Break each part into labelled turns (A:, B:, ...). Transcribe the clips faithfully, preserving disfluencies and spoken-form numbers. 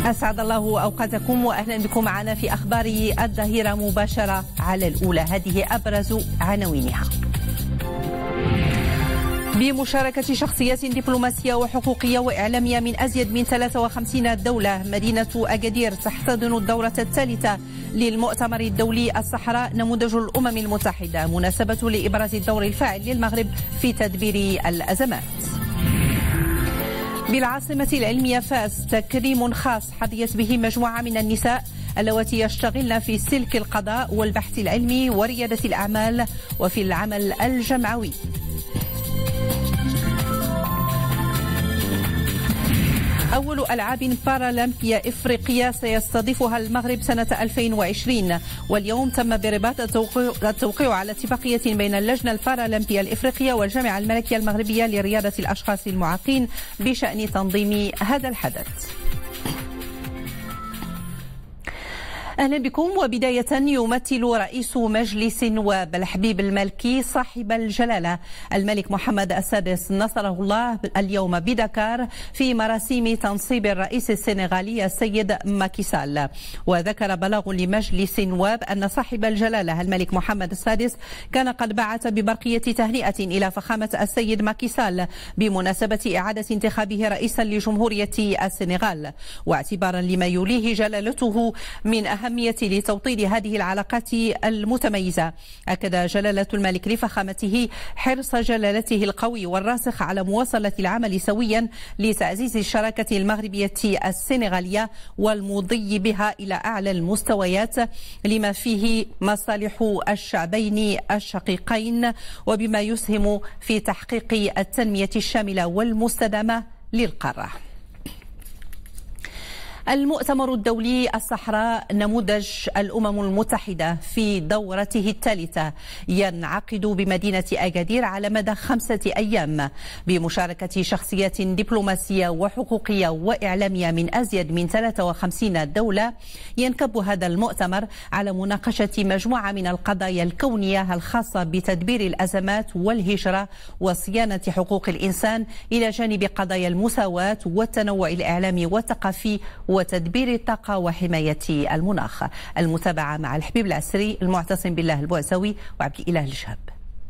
A: أسعد الله أوقاتكم وأهلا بكم معنا في أخبار الظهيرة مباشرة على الأولى. هذه أبرز عناوينها. بمشاركة شخصيات دبلوماسية وحقوقية وإعلامية من أزيد من ثلاثة وخمسين دولة، مدينة أكادير تحتضن الدورة الثالثة للمؤتمر الدولي الصحراء نموذج الأمم المتحدة، مناسبة لإبراز الدور الفاعل للمغرب في تدبير الأزمات. بالعاصمة العلمية فاس تكريم خاص حظيت به مجموعة من النساء اللواتي يشتغلن في سلك القضاء والبحث العلمي وريادة الأعمال وفي العمل الجمعوي. أول ألعاب بارالمبيا إفريقيا سيستضيفها المغرب سنة ألفين وعشرين، واليوم تم برباط التوقيع على اتفاقية بين اللجنة البارالمبية الإفريقية والجامعة الملكية المغربية لرياضة الأشخاص المعاقين بشأن تنظيم هذا الحدث. أهلا بكم. وبداية يمثل رئيس مجلس نواب الحبيب المالكي صاحب الجلالة الملك محمد السادس نصره الله اليوم بدكار في مراسيم تنصيب الرئيس السنغالي السيد ماكي سال. وذكر بلاغ لمجلس نواب أن صاحب الجلالة الملك محمد السادس كان قد بعث ببرقية تهنئة إلى فخامة السيد ماكي سال بمناسبة إعادة انتخابه رئيسا لجمهورية السنغال، واعتبارا لما يوليه جلالته من أهم لتوطيد هذه العلاقات المتميزة. أكد جلالة الملك لفخامته حرص جلالته القوي والراسخ على مواصلة العمل سويا لتعزيز الشراكة المغربية السنغالية والمضي بها إلى أعلى المستويات لما فيه مصالح الشعبين الشقيقين وبما يسهم في تحقيق التنمية الشاملة والمستدامة للقارة. المؤتمر الدولي الصحراء نموذج الأمم المتحدة في دورته الثالثة ينعقد بمدينة أكادير على مدى خمسة أيام بمشاركة شخصيات دبلوماسية وحقوقية وإعلامية من أزيد من ثلاثة وخمسين دولة. ينكب هذا المؤتمر على مناقشة مجموعة من القضايا الكونية الخاصة بتدبير الأزمات والهجرة وصيانة حقوق الإنسان إلى جانب قضايا المساواة والتنوع الإعلامي والثقافي وتدبير الطاقة وحماية المناخ. المتابعة مع الحبيب العسري المعتصم بالله البوعزوي وعبد الإله الشهاب.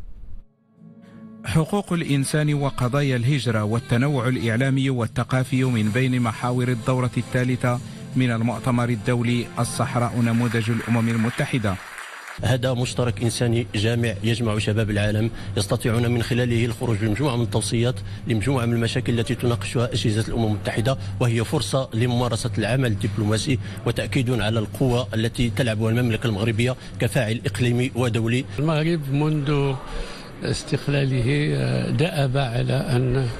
B: حقوق الإنسان وقضايا الهجرة والتنوع الإعلامي والثقافي من بين محاور الدورة الثالثة من المؤتمر الدولي الصحراء نموذج الأمم المتحدة.
C: هذا مشترك إنساني جامع يجمع شباب العالم يستطيعون من خلاله الخروج بمجموعة من التوصيات لمجموعة من المشاكل التي تناقشها أجهزة الأمم المتحدة، وهي فرصة لممارسة العمل الدبلوماسي وتأكيد على القوة التي تلعبها المملكة المغربية كفاعل إقليمي ودولي.
D: المغرب منذ استقلاله دأب على أن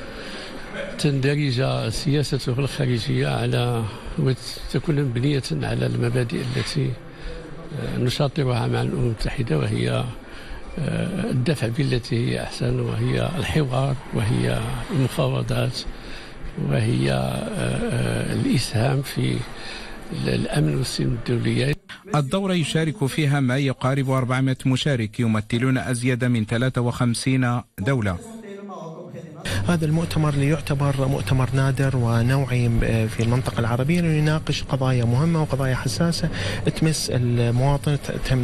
D: تندرج سياسته الخارجية على وتكون مبنية على المبادئ التي نشاطرها مع الأمم المتحدة، وهي الدفع بالتي هي أحسن، وهي الحوار، وهي المفاوضات، وهي الإسهام في الأمن والسلم الدولية.
B: الدورة يشارك فيها ما يقارب أربعمائة مشارك يمثلون أزيد من ثلاثة وخمسين دولة.
E: هذا المؤتمر يعتبر مؤتمر نادر ونوعي في المنطقة العربية، لأنه يناقش قضايا مهمة وقضايا حساسة تمس المواطن، تهم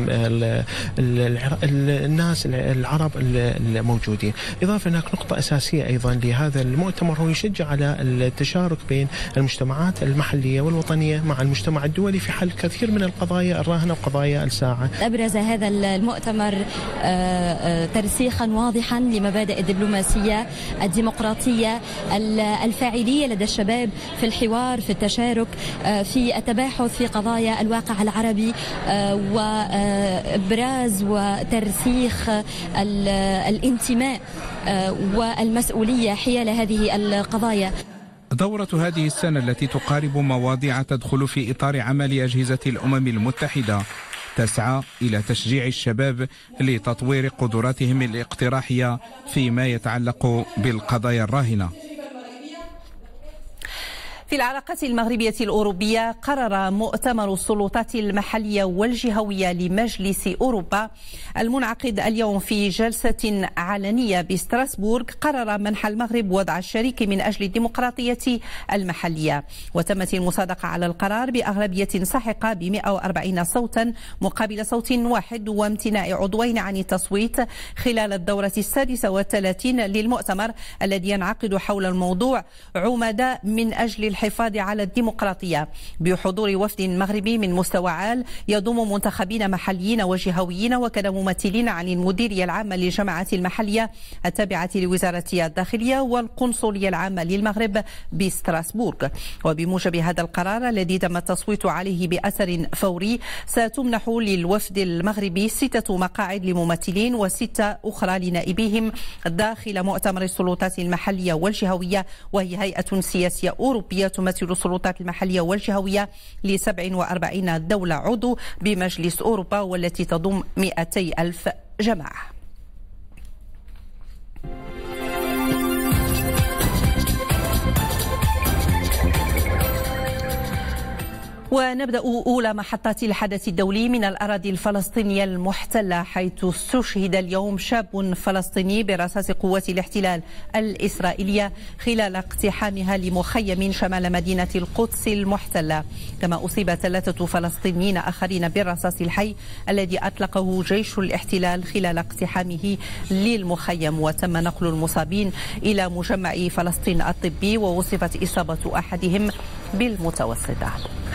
E: الناس العرب الموجودين. إضافة هناك نقطة أساسية أيضا لهذا المؤتمر هو يشجع على التشارك بين المجتمعات المحلية والوطنية مع المجتمع الدولي في حل كثير من القضايا الراهنة وقضايا الساعة.
F: أبرز هذا المؤتمر ترسيخا واضحا لمبادئ الدبلوماسية الديمقراطية، الفاعلية لدى الشباب في الحوار، في التشارك، في التباحث في قضايا الواقع العربي، وإبراز وترسيخ الانتماء والمسؤولية حيال هذه القضايا.
B: دورة هذه السنة التي تقارب مواضيع تدخل في إطار عمل أجهزة الأمم المتحدة تسعى إلى تشجيع الشباب لتطوير قدراتهم الاقتراحية فيما يتعلق بالقضايا الراهنة.
A: في العلاقات المغربية الأوروبية، قرر مؤتمر السلطات المحلية والجهوية لمجلس أوروبا المنعقد اليوم في جلسة علنية بستراسبورغ، قرر منح المغرب وضع الشريك من أجل الديمقراطية المحلية. وتمت المصادقة على القرار بأغلبية ساحقة ب مئة وأربعين صوتا مقابل صوت واحد وامتناع عضوين عن التصويت خلال الدورة السادسة والثلاثين للمؤتمر الذي ينعقد حول الموضوع عمداء من أجل الحفاظ على الديمقراطية، بحضور وفد مغربي من مستوى عال يضم منتخبين محليين وجهويين وكذا ممثلين عن المديرية العامة للجماعات المحلية التابعة لوزارة الداخلية والقنصلية العامة للمغرب بستراسبورغ. وبموجب هذا القرار الذي تم التصويت عليه بأثر فوري، ستمنح للوفد المغربي ستة مقاعد لممثلين وستة أخرى لنائبيهم داخل مؤتمر السلطات المحلية والجهوية، وهي هيئة سياسية أوروبية تمثل السلطات المحلية والجهوية ل سبع وأربعين دولة عضو بمجلس أوروبا، والتي تضم مئتي ألف جماعة. ونبدأ أولى محطات الحدث الدولي من الأراضي الفلسطينية المحتلة، حيث استشهد اليوم شاب فلسطيني برصاص قوات الاحتلال الإسرائيلية خلال اقتحامها لمخيم شمال مدينة القدس المحتلة. كما أصيب ثلاثة فلسطينيين آخرين بالرصاص الحي الذي أطلقه جيش الاحتلال خلال اقتحامه للمخيم. وتم نقل المصابين إلى مجمع فلسطين الطبي، ووصفت إصابة أحدهم بالمتوسطة.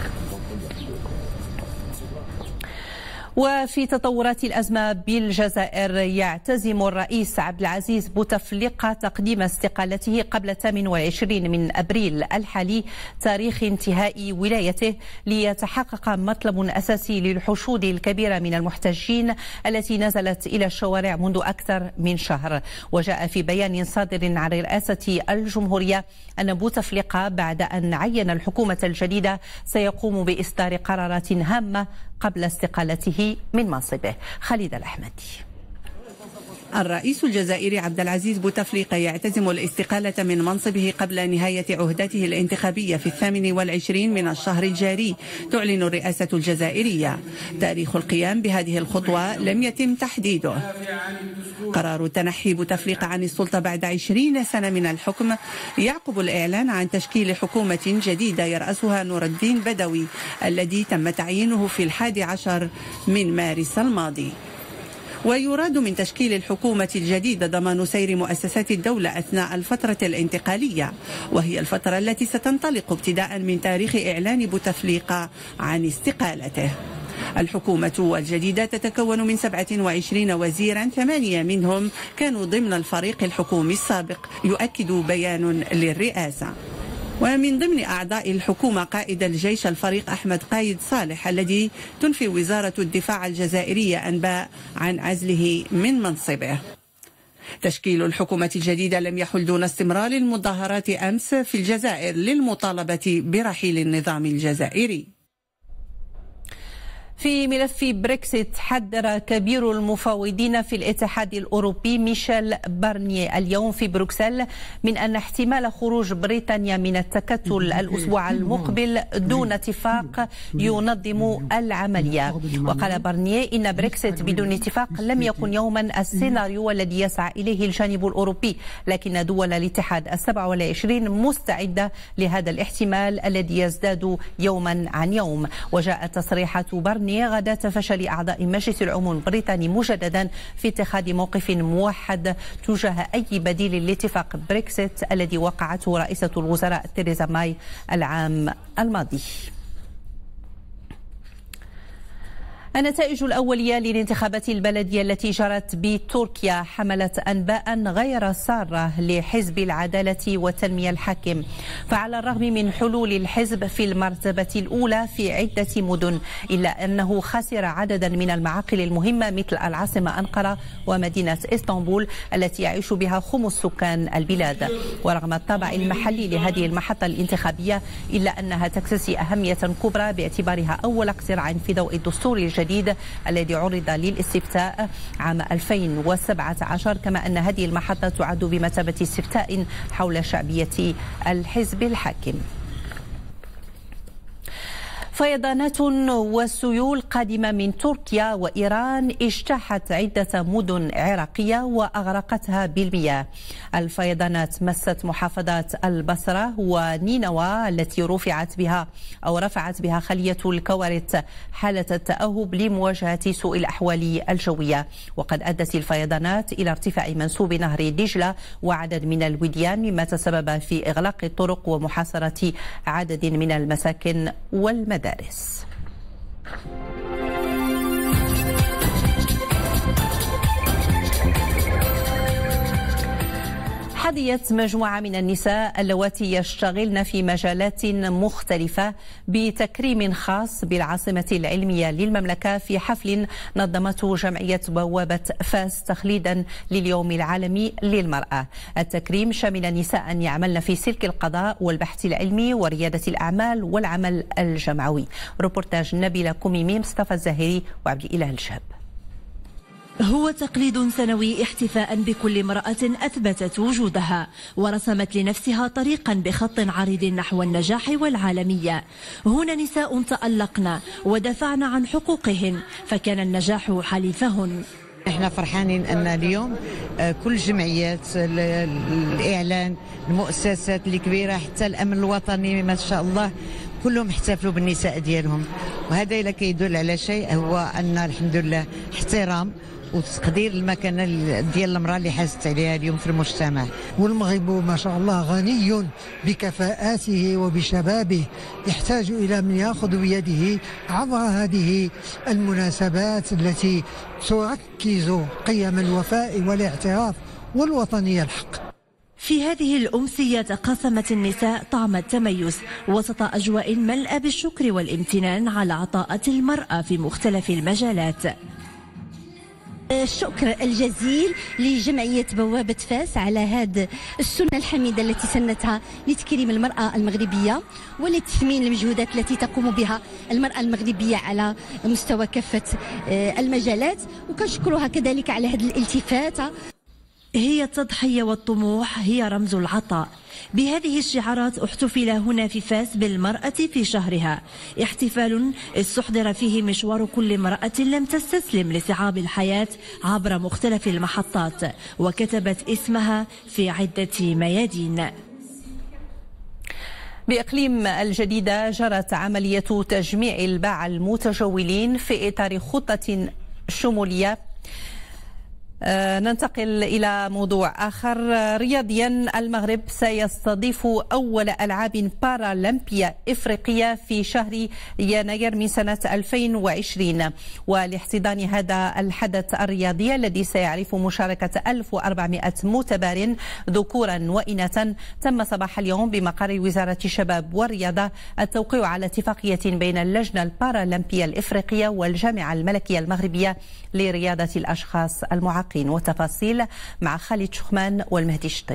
A: وفي تطورات الأزمة بالجزائر، يعتزم الرئيس عبد العزيز بوتفليقة تقديم استقالته قبل الثامن والعشرين من أبريل الحالي تاريخ انتهاء ولايته، ليتحقق مطلب أساسي للحشود الكبيرة من المحتجين التي نزلت إلى الشوارع منذ أكثر من شهر. وجاء في بيان صادر عن رئاسة الجمهورية أن بوتفليقة بعد أن عين الحكومة الجديدة سيقوم بإصدار قرارات هامة قبل استقالته من منصبه. خالد الأحمدي.
G: الرئيس الجزائري عبد العزيز بوتفليقة يعتزم الاستقالة من منصبه قبل نهاية عهدته الانتخابية في الثامن والعشرين من الشهر الجاري، تعلن الرئاسة الجزائرية. تاريخ القيام بهذه الخطوة لم يتم تحديده. قرار تنحي بوتفليقة عن السلطة بعد عشرين سنة من الحكم يعقب الإعلان عن تشكيل حكومة جديدة يرأسها نور الدين بدوي، الذي تم تعيينه في الحادي عشر من مارس الماضي. ويراد من تشكيل الحكومة الجديدة ضمان سير مؤسسات الدولة أثناء الفترة الانتقالية، وهي الفترة التي ستنطلق ابتداء من تاريخ إعلان بوتفليقة عن استقالته. الحكومة الجديدة تتكون من سبعة وعشرين وزيرا، ثمانية منهم كانوا ضمن الفريق الحكومي السابق، يؤكد بيان للرئاسة. ومن ضمن أعضاء الحكومة قائد الجيش الفريق أحمد قايد صالح، الذي تنفي وزارة الدفاع الجزائرية أنباء عن عزله من منصبه. تشكيل الحكومة الجديدة لم يحل دون استمرار المظاهرات أمس في الجزائر للمطالبة برحيل النظام الجزائري.
A: في ملف بريكسيت، حذر كبير المفاوضين في الاتحاد الأوروبي ميشيل بارنييه اليوم في بروكسل من أن احتمال خروج بريطانيا من التكتل الأسبوع المقبل دون اتفاق ينظم العملية. وقال بارنييه إن بريكسيت بدون اتفاق لم يكن يوما السيناريو الذي يسعى إليه الجانب الأوروبي، لكن دول الاتحاد السبع والعشرين مستعدة لهذا الاحتمال الذي يزداد يوما عن يوم. وجاءت تصريحات بارنييه غدا فشل أعضاء مجلس العموم البريطاني مجددا في اتخاذ موقف موحد تجاه أي بديل لاتفاق بريكسيت الذي وقعته رئيسة الوزراء تيريزا ماي العام الماضي. النتائج الأولية للانتخابات البلدية التي جرت بتركيا حملت أنباء غير سارة لحزب العدالة والتنمية الحاكم. فعلى الرغم من حلول الحزب في المرتبة الأولى في عدة مدن، إلا أنه خسر عددا من المعاقل المهمة مثل العاصمة أنقرة ومدينة إسطنبول التي يعيش بها خمس سكان البلاد. ورغم الطابع المحلي لهذه المحطة الانتخابية، إلا أنها تكتسي أهمية كبرى باعتبارها أول اقتراع في ضوء الدستور الجديد الذي عرض للاستفتاء عام ألفين وسبعة عشر، كما أن هذه المحطة تعد بمثابة استفتاء حول شعبية الحزب الحاكم. فيضانات وسيول قادمة من تركيا وإيران اجتاحت عدة مدن عراقية وأغرقتها بالمياه. الفيضانات مست محافظات البصرة ونينوى التي رفعت بها أو رفعت بها خلية الكوارث حالة التأهب لمواجهة سوء الأحوال الجوية. وقد أدت الفيضانات إلى ارتفاع منسوب نهر دجلة وعدد من الوديان، مما تسبب في إغلاق الطرق ومحاصرة عدد من المساكن والمدارس. حظيت مجموعة من النساء اللواتي يشتغلن في مجالات مختلفة بتكريم خاص بالعاصمة العلمية للمملكة في حفل نظمته جمعية بوابة فاس تخليدا لليوم العالمي للمرأة. التكريم شمل نساء يعملن في سلك القضاء والبحث العلمي وريادة الأعمال والعمل الجمعوي. روبورتاج نبيلة كوميمي، مصطفى الزاهري وعبد الإله الشاب.
H: هو تقليد سنوي احتفاء بكل امرأة أثبتت وجودها ورسمت لنفسها طريقا بخط عريض نحو النجاح والعالمية. هنا نساء تألقن ودافعن عن حقوقهن فكان النجاح حليفهن.
I: احنا فرحانين ان اليوم كل جمعيات الاعلان المؤسسات الكبيره حتى الامن الوطني ما شاء الله كلهم احتفلوا بالنساء ديالهم، وهذا الا كيدل على شيء هو ان الحمد لله احترام وتقدير المكانه ديال المراه اللي حازت عليها اليوم في المجتمع.
J: والمغرب ما شاء الله غني بكفاءاته وبشبابه، يحتاج الى من ياخذ بيده عبر هذه المناسبات التي تركز قيم الوفاء والاعتراف والوطنيه الحق.
H: في هذه الأمسية تقاسمت النساء طعم التميز وسط أجواء ملأى بالشكر والامتنان على عطاءات المرأة في مختلف المجالات.
K: الشكر الجزيل لجمعية بوابة فاس على هذه السنة الحميدة التي سنتها لتكريم المرأة المغربية ولتثمين المجهودات التي تقوم بها المرأة المغربية على مستوى كافة المجالات، وكنشكرها كذلك على هذه الالتفات.
H: هي التضحية والطموح، هي رمز العطاء. بهذه الشعارات احتفل هنا في فاس بالمرأة في شهرها، احتفال استحضر فيه مشوار كل امرأة لم تستسلم لصعاب الحياة عبر مختلف المحطات وكتبت اسمها في عدة ميادين.
A: بإقليم الجديدة جرت عملية تجميع الباعة المتجولين في إطار خطة شمولية. آه ننتقل إلى موضوع آخر رياضيا. المغرب سيستضيف أول ألعاب بارالمبيا إفريقية في شهر يناير من سنة ألفين وعشرين، ولاحتضان هذا الحدث الرياضي الذي سيعرف مشاركة ألف وأربعمائة متبار ذكورا وإناثا تم صباح اليوم بمقر وزارة الشباب والرياضة التوقيع على اتفاقية بين اللجنة البارالمبية الإفريقية والجامعة الملكية المغربية لرياضة الأشخاص المعاقين. وتفاصيل مع خالد شخمان والمهدي الشطيبي.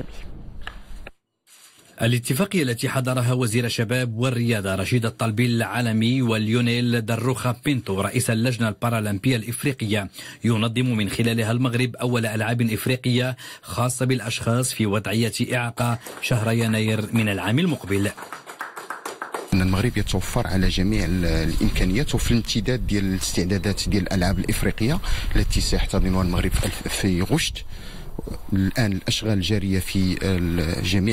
L: الاتفاقية التي حضرها وزير الشباب والرياضة رشيد الطلبي العالمي وليونيل دروخا بينتو رئيس اللجنة البارالمبية الإفريقية ينظم من خلالها المغرب أول ألعاب إفريقية خاصة بالأشخاص في وضعية إعاقة شهر يناير من العام المقبل.
M: أن المغرب يتوفر على جميع الإمكانيات وفي الامتداد ديال الاستعدادات ديال الألعاب الإفريقية التي سيحتضنها المغرب في غشت. الآن الأشغال جارية في جميع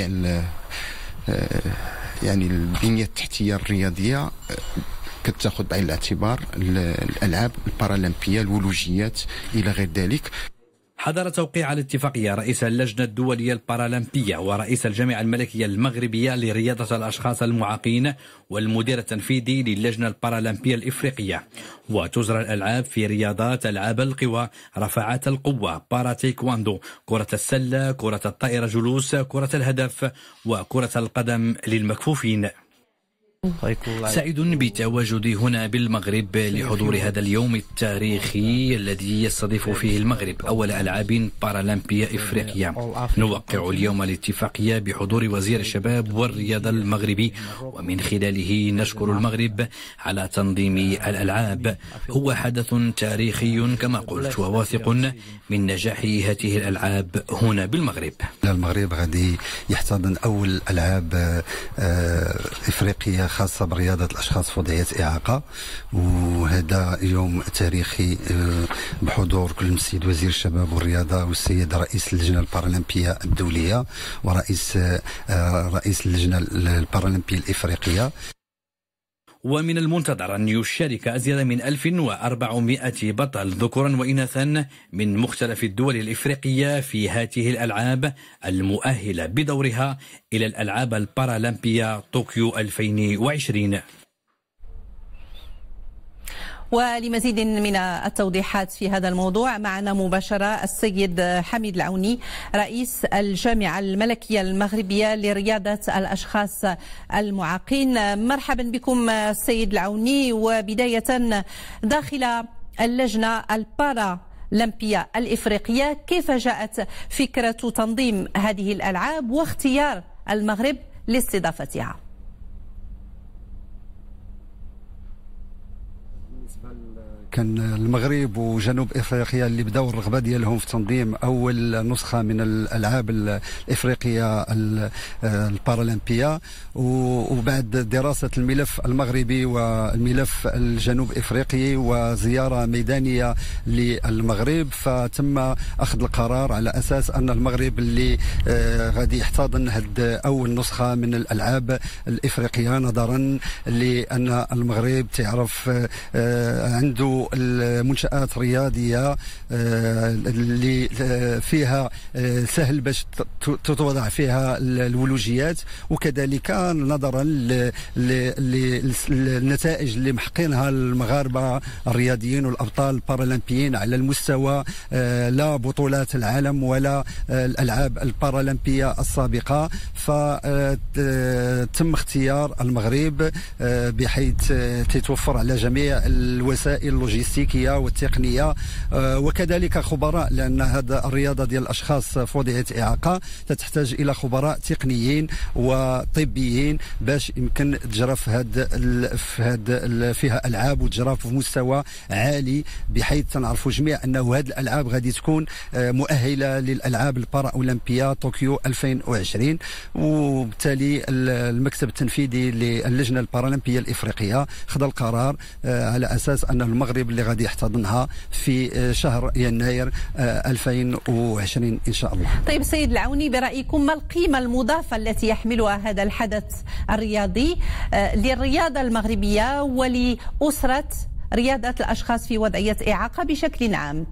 M: يعني البنية التحتية الرياضية كتاخذ بعين الاعتبار الألعاب البارالمبية الولوجيات إلى غير ذلك.
L: حضر توقيع الاتفاقية رئيس اللجنة الدولية البارالمبية ورئيس الجامعة الملكية المغربية لرياضة الأشخاص المعاقين والمدير التنفيذي للجنة البارالمبية الإفريقية. وتجرى الألعاب في رياضات ألعاب القوى، رفعات القوة، بارا تايكواندو، كرة السلة، كرة الطائرة جلوس، كرة الهدف وكرة القدم للمكفوفين. سعيد بتواجدي هنا بالمغرب لحضور هذا اليوم التاريخي الذي يستضيف فيه المغرب أول ألعاب بارالمبية إفريقية. نوقع اليوم الاتفاقية بحضور وزير الشباب والرياضة المغربي، ومن خلاله نشكر المغرب على تنظيم الألعاب. هو حدث تاريخي كما قلت، وواثق من نجاح هذه الألعاب هنا بالمغرب.
N: المغرب غادي يحتضن أول ألعاب إفريقية الخاصة برياضة الأشخاص فضيات إعاقة، وهذا يوم تاريخي بحضور كل السيد وزير الشباب والرياضة والسيد رئيس اللجنة البارالمبية الدولية ورئيس رئيس اللجنة البارالمبية الإفريقية.
L: ومن المنتظر أن يشارك أزيد من ألف وأربعمائة بطل ذكورا وإناثا من مختلف الدول الإفريقية في هذه الألعاب المؤهلة بدورها إلى الألعاب البارالمبية طوكيو ألفين وعشرين.
A: ولمزيد من التوضيحات في هذا الموضوع معنا مباشرة السيد حميد العوني رئيس الجامعة الملكية المغربية لرياضة الأشخاص المعاقين. مرحبا بكم السيد العوني. وبداية داخل اللجنة البارالمبية الإفريقية، كيف جاءت فكرة تنظيم هذه الألعاب واختيار المغرب لاستضافتها؟
N: كان المغرب وجنوب افريقيا اللي بداوا الرغبه ديالهم في تنظيم اول نسخه من الالعاب الافريقيه البارالمبيه، وبعد دراسه الملف المغربي والملف الجنوب افريقي وزياره ميدانيه للمغرب، فتم اخذ القرار على اساس ان المغرب اللي غادي يحتضن هاد اول نسخه من الالعاب الافريقيه، نظرا لان المغرب تعرف عنده المنشآت رياضية اللي فيها سهل باش تتوضع فيها الولوجيات، وكذلك نظرا للنتائج اللي محقينها المغاربة الرياضيين والأبطال البارالمبيين على المستوى لا بطولات العالم ولا الألعاب البارالمبية السابقة، فتم اختيار المغرب بحيث تتوفر على جميع الوسائل اللوجستيكية والتقنية وكذلك خبراء، لأن هذا الرياضة ديال الأشخاص فضيات إعاقة تحتاج إلى خبراء تقنيين وطبيين باش يمكن تجرى في هذا في هذا فيها ألعاب وتجرى في مستوى عالي، بحيث تنعرفوا جميع أنه هذه الألعاب غادي تكون مؤهلة للألعاب البارالمبية طوكيو ألفين وعشرين. وبالتالي المكتب التنفيذي للجنة البارالمبية الإفريقية خذ القرار على أساس أن المغرب اللي غادي يحتضنها في شهر يناير ألفين وعشرين إن شاء الله.
A: طيب سيد العوني، برأيكم ما القيمة المضافة التي يحملها هذا الحدث الرياضي للرياضة المغربية ولأسرة رياضة الأشخاص في وضعية إعاقة بشكل عام؟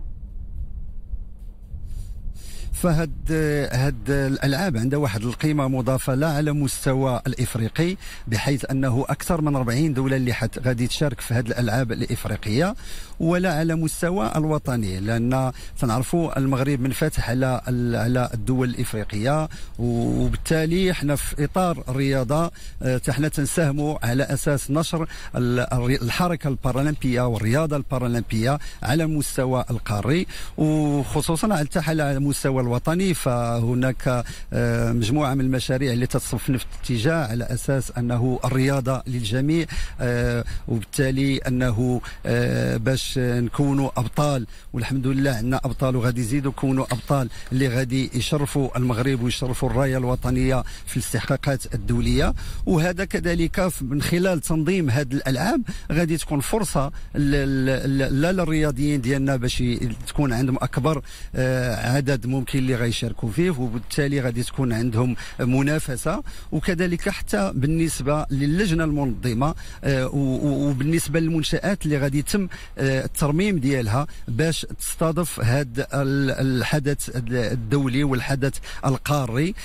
N: فهاد هاد الالعاب عندها واحد القيمه مضافه لا على مستوى الافريقي، بحيث انه اكثر من أربعين دوله اللي حت غادي تشارك في هاد الالعاب الافريقيه، ولا على مستوى الوطني، لان تنعرفوا المغرب منفتح على على الدول الافريقيه، وبالتالي احنا في اطار الرياضه احنا تنساهموا على اساس نشر الحركه البارالمبيه والرياضه البارالمبيه على المستوى القاري، وخصوصا على مستوى الوطني. فهناك مجموعة من المشاريع اللي تصب في نفس الاتجاه على أساس أنه الرياضة للجميع، وبالتالي أنه باش نكونوا أبطال، والحمد لله عندنا أبطال وغادي يزيدوا يكونوا أبطال اللي غادي يشرفوا المغرب ويشرفوا الراية الوطنية في الاستحقاقات الدولية. وهذا كذلك من خلال تنظيم هذه الألعاب غادي تكون فرصة لا للرياضيين ديالنا باش تكون عندهم أكبر عدد ممكن اللي غيشاركوا فيه، وبالتالي غادي تكون عندهم منافسه، وكذلك حتى بالنسبه للجنه المنظمه وبالنسبه للمنشات اللي غادي يتم الترميم ديالها باش تستضيف هذا الحدث الدولي والحدث القاري،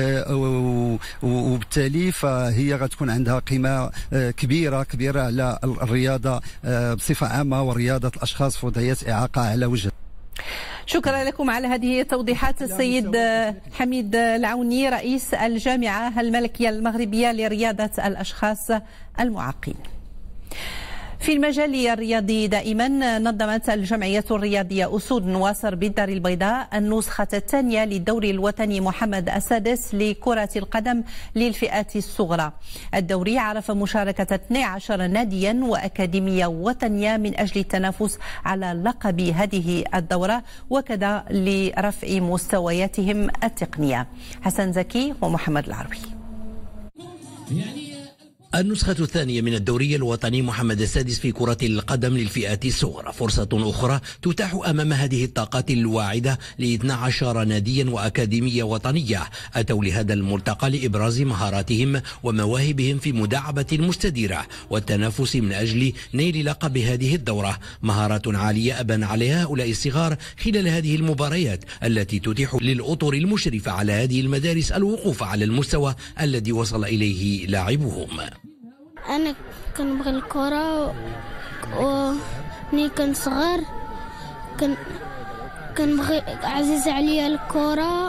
N: وبالتالي فهي غتكون عندها قيمه كبيره كبيره على الرياضه بصفه عامه ورياضه الاشخاص فضيات اعاقه على وجه.
A: شكرا لكم على هذه التوضيحات السيد حميد العوني رئيس الجامعة الملكية المغربية لرياضة الأشخاص المعاقين. في المجال الرياضي دائما نظمت الجمعية الرياضية أسود نواصر بالدار البيضاء النسخة الثانية للدوري الوطني محمد السادس لكرة القدم للفئات الصغرى. الدوري عرف مشاركة اثني عشر ناديا وأكاديمية وطنية من أجل التنافس على لقب هذه الدورة وكذا لرفع مستوياتهم التقنية. حسن زكي ومحمد العربي.
O: النسخة الثانية من الدوري الوطني محمد السادس في كرة القدم للفئات الصغرى فرصة أخرى تتاح أمام هذه الطاقات الواعدة لاثني عشر ناديا وأكاديمية وطنية أتوا لهذا الملتقى لإبراز مهاراتهم ومواهبهم في مداعبة مستديرة والتنافس من أجل نيل لقب هذه الدورة. مهارات عالية أبان عليها هؤلاء الصغار خلال هذه المباريات التي تتيح للأطر المشرفة على هذه المدارس الوقوف على المستوى الذي وصل إليه لاعبوهم.
P: أنا كنبغي الكرة ومني كنت صغير كن كنبغي عزيز عليا الكرة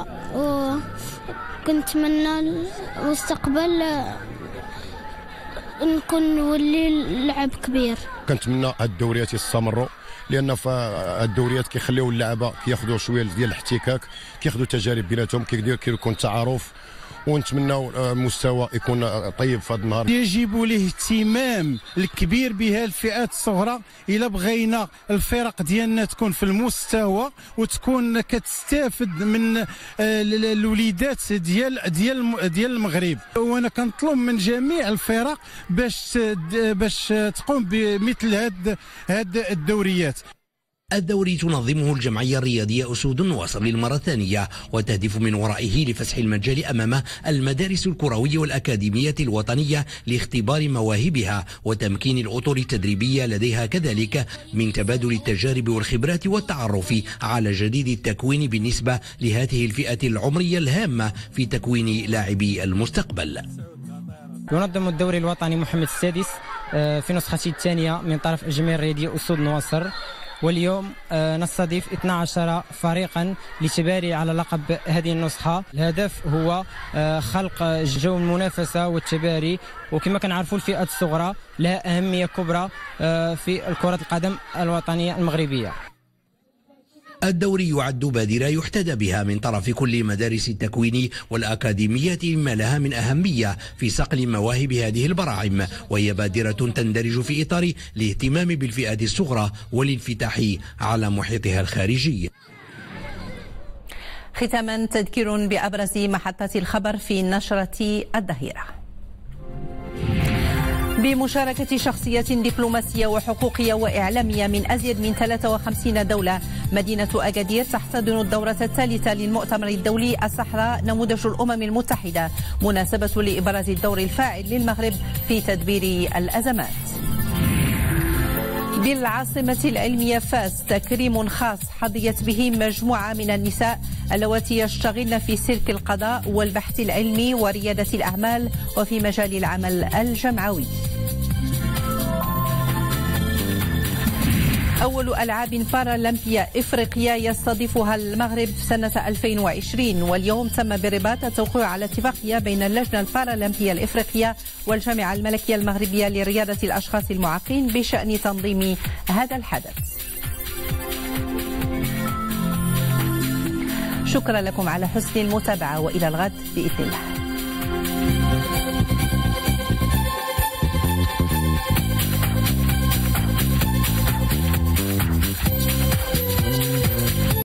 P: وكنتمنى المستقبل نكون نولي لعب كبير.
Q: كنتمنى هاد الدوريات يستمروا لان فالدوريات كيخليو اللعبه كياخذوا شويه ديال الاحتكاك كياخذوا تجارب بيناتهم كيكون تعارف ونتمنى مستوى يكون طيب في هذا النهار.
R: يجب الاهتمام الكبير بها الفئات الصغرى الا بغينا الفرق ديالنا تكون في المستوى وتكون كتستافد من الوليدات ديال ديال ديال المغرب. وانا كنطلب من جميع الفرق باش باش تقوم بمثل هاد هاد الدوريات.
O: الدوري تنظمه الجمعية الرياضية أسود النواصر للمرة الثانية وتهدف من ورائه لفسح المجال أمام المدارس الكروية والأكاديمية الوطنية لاختبار مواهبها وتمكين الأطر التدريبية لديها كذلك من تبادل التجارب والخبرات والتعرف على جديد التكوين بالنسبة لهذه الفئة العمرية الهامة في تكوين لاعبي المستقبل.
S: ينظم الدوري الوطني محمد السادس في نسخته الثانية من طرف الجمعية الرياضية أسود النواصر، واليوم نستضيف اثني عشر فريقا لتباري على لقب هذه النسخة. الهدف هو خلق جو المنافسة والتباري، وكما كنعرفوا الفئات الصغرى لها أهمية كبرى في كرة القدم الوطنية المغربية.
O: الدوري يعد بادرة يحتذى بها من طرف كل مدارس التكوين والأكاديميات مما لها من أهمية في صقل مواهب هذه البراعم، وهي بادرة تندرج في إطار الاهتمام بالفئات الصغرى والانفتاح على محيطها الخارجي.
A: ختاما تذكير بأبرز محطات الخبر في نشرة الظهيرة. بمشاركة شخصيات دبلوماسية وحقوقية وإعلامية من أزيد من ثلاثة وخمسين دولة، مدينة أكادير تحتضن الدورة الثالثة للمؤتمر الدولي الصحراء نموذج الأمم المتحدة، مناسبة لإبراز الدور الفاعل للمغرب في تدبير الأزمات. بالعاصمة العلمية فاس تكريم خاص حظيت به مجموعة من النساء اللواتي يشتغلن في سلك القضاء والبحث العلمي وريادة الأعمال وفي مجال العمل الجمعوي. أول ألعاب بارالمبيا إفريقيا يستضيفها المغرب سنة ألفين وعشرين، واليوم تم بالرباط التوقيع على اتفاقية بين اللجنة البارالمبية الإفريقية والجامعة الملكية المغربية لريادة الأشخاص المعاقين بشأن تنظيم هذا الحدث. شكرا لكم على حسن المتابعة وإلى الغد بإذن الله.